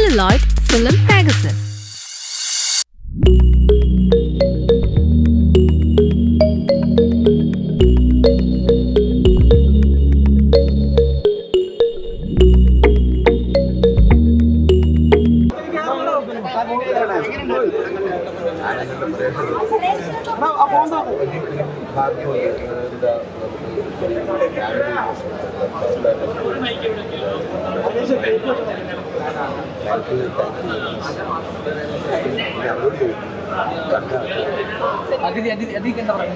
Celluloid Film Magazine. Aditi can talk.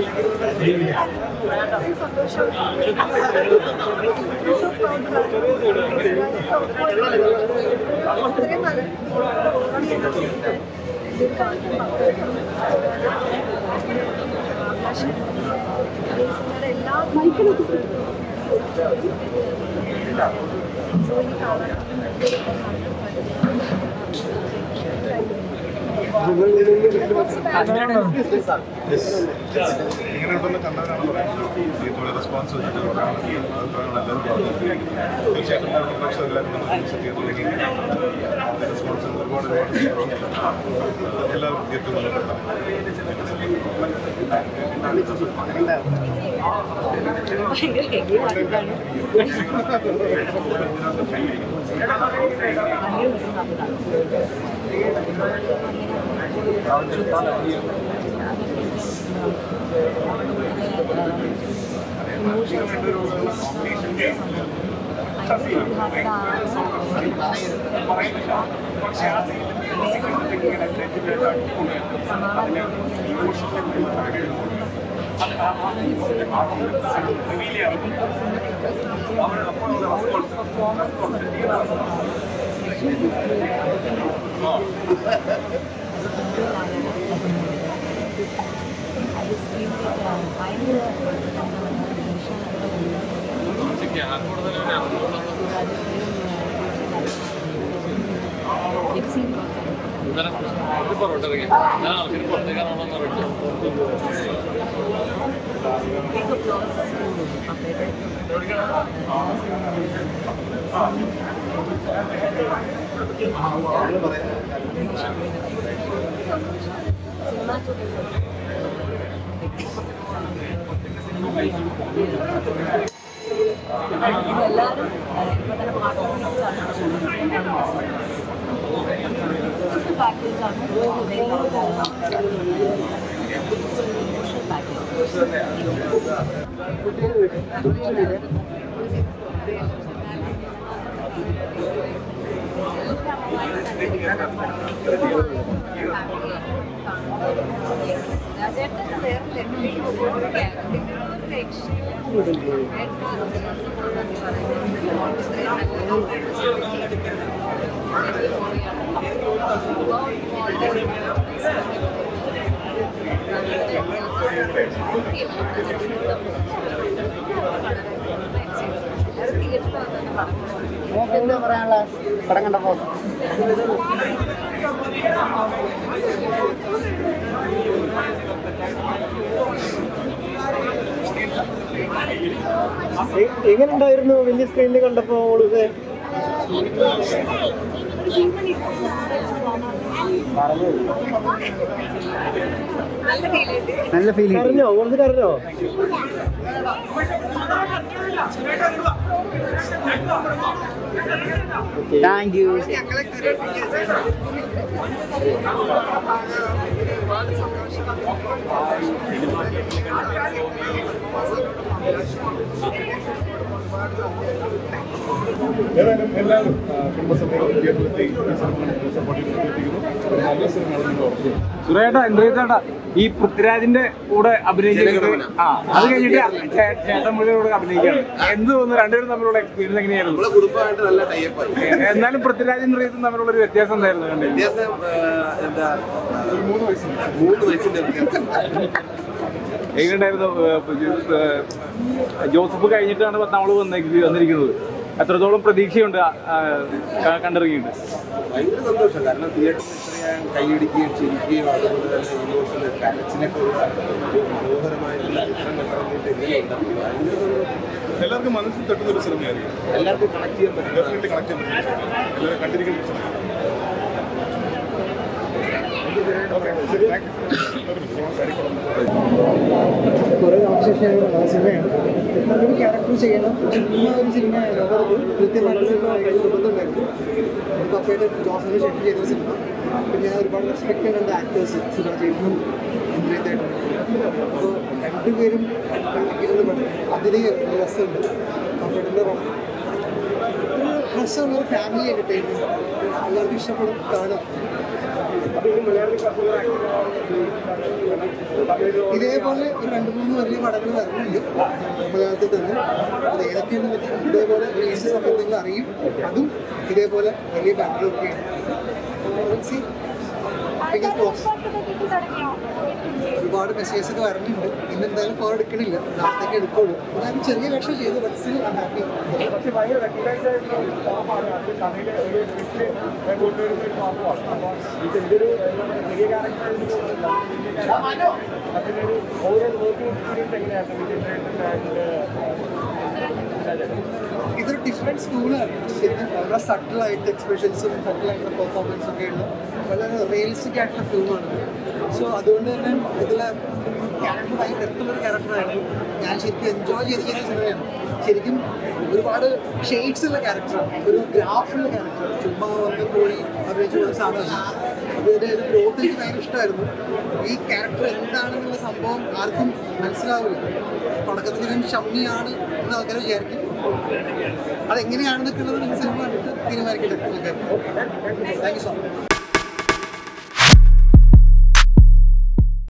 എങ്ങനെയുണ്ടായിരുന്നു വലിയ സ്ക്രീനിൽ കണ്ടപ്പോൾ ഓളൂസേ? നല്ല ഫീലിംഗ്. കരഞ്ഞോ? ഓളൂസ് കരഞ്ഞോ? Thank you. എല്ലാവരും സുരേട്ടാ, ഇന്ദ്രജിത്തേട്ടാ, ഈ പൃഥ്വിരാജിന്റെ കൂടെ അഭിനയിച്ചിട്ട് അത് കഴിഞ്ഞിട്ട് ചേട്ടൻ കൂടെ അഭിനയിക്കുകയാണ്. എന്ത് തോന്നുന്നു രണ്ടുപേരും തമ്മിലുള്ള എക്സ്പീരിയൻസ് എങ്ങനെയായിരുന്നു? എന്നാലും പൃഥ്വിരാജും ഇന്ദ്രജിത്തും തമ്മിലുള്ള ഒരു വ്യത്യാസം എന്തായിരുന്നു? എങ്ങനെയുണ്ടായിരുന്നു? ജോസഫ് കഴിഞ്ഞിട്ടാണ് നമ്മള് വന്നിരിക്കുന്നത്. എത്രത്തോളം പ്രതീക്ഷയുണ്ട് കണ്ടിറങ്ങിയിട്ട്? ഭയങ്കര സന്തോഷം. കാരണം തിയേറ്ററിൽ ഇത്രയും കൈയടിക്കുകയും ചിരിക്കുകയും അതുപോലെ തന്നെ ഇമോഷണൽ കരച്ചിലൊക്കെ മനോഹരമായിട്ടുള്ള ചിത്രം കണ്ടിറങ്ങിയിട്ട് എങ്ങനെയുണ്ടാവും? ഭയങ്കര എല്ലാവർക്കും മനസ്സിൽ തട്ടുന്ന ഒരു സിനിമയായിരിക്കും. എല്ലാവർക്കും കണക്ട് ചെയ്യാൻ പറ്റും. ഡെഫിനറ്റ്ലി കണക്ട് ചെയ്യാൻ പറ്റും. എല്ലാവരും കണ്ടിരിക്കുന്ന ഒരു സിനിമ. കുറേ നാമശേഷിയായുള്ള സിനിമയാണ്. ഒരു ക്യാരക്ടർ ചെയ്യണം, ചുമ്മാ ഒരു സിനിമ കൃത്യമായിട്ട് സിനിമ നിർബന്ധമുണ്ടായിരുന്നു. പപ്പയുടെ ജോസഫ് ഷെട്ടി ചെയ്ത സിനിമ. പിന്നെ ഞാൻ ഒരുപാട് റെസ്പെക്ട് ചെയ്യുന്നുണ്ട് ആക്ടേഴ്സ്, സുരാജ് ചേട്ടനും ഇന്ദ്രജിത്തേട്ടനും. അപ്പോൾ രണ്ടുപേരും അതിന് രസമുണ്ട്. പപ്പയുടെ രസമുള്ളൊരു ഫാമിലി എൻ്റർടൈൻമെൻറ്റ് എല്ലാവർക്കും ഇഷ്ടപ്പെടും കാണാം. ഇതേപോലെ ഒരു 2-3 വലിയ പടങ്ങൾ വരുന്നുണ്ട് മലയാളത്തിൽ തന്നെ. അത് ഏതൊക്കെയാണെന്ന് ഇതേപോലെ റിലീസ് സമയത്ത് നിങ്ങൾ അറിയും. അതും ഇതേപോലെ വലിയ ബാക്ക്ഗ്രൗണ്ടൊക്കെയാണ്. ഒരുപാട് മെസ്സേജസ് ഒക്കെ വരുന്നുണ്ട്. ഇന്ന് എന്തായാലും ഫോൺ എടുക്കണില്ല, നാളത്തേക്ക് എടുക്കുള്ളൂ. ഞാൻ ചെറിയ വേഷം ചെയ്തു, but still I am happy. ഇതൊരു ഡിഫറെൻറ്റ് സ്കൂളാണ്. ശരിക്കും വളരെ സട്ടിലായിട്ട് എക്സ്പ്രഷൻസും സട്ടിലായിട്ടുള്ള പെർഫോമൻസും ഒക്കെ ഉള്ള വളരെ റിയലിസ്റ്റിക് ആയിട്ടുള്ള ഫിലിമാണ്. സോ അതുകൊണ്ട് തന്നെ ഇതിലെ ക്യാരക്ടർ ഭയങ്കര ഡെപ്തുള്ളൊരു ക്യാരക്ടറായിരുന്നു. ഞാൻ ശരിക്കും എൻജോയ് ചെയ്ത് ചെയ്യുന്ന സിനിമയാണ്. ശരിക്കും ഒരുപാട് ഷെയ്ഡ്സ് ഉള്ള ക്യാരക്ടറാണ്, ഒരു ഗ്രാഫുള്ള ക്യാരക്ടറാണ്. ചുമ്മാ വന്ന് പോയി അഭിനയിച്ചു പോകുന്ന സാധനമല്ല. അപ്പോൾ ഇതിൻ്റെ ഒരു ഗ്രോത്ത് എനിക്ക് ഭയങ്കര ഇഷ്ടമായിരുന്നു. ഈ ക്യാരക്ടർ എന്താണെന്നുള്ള സംഭവം ആർക്കും മനസ്സിലാവില്ല. തുടക്കത്തിൽ ഞാൻ ഷമ്മിയാണ് എന്ന് ആൾക്കാർ വിചാരിക്കും. അതെങ്ങനെയാണെന്നൊക്കെ ഉള്ളത് നിങ്ങൾ സിനിമ കണ്ടിട്ട് തീരുമാനിക്കട്ടെ. Okay, thank you so much.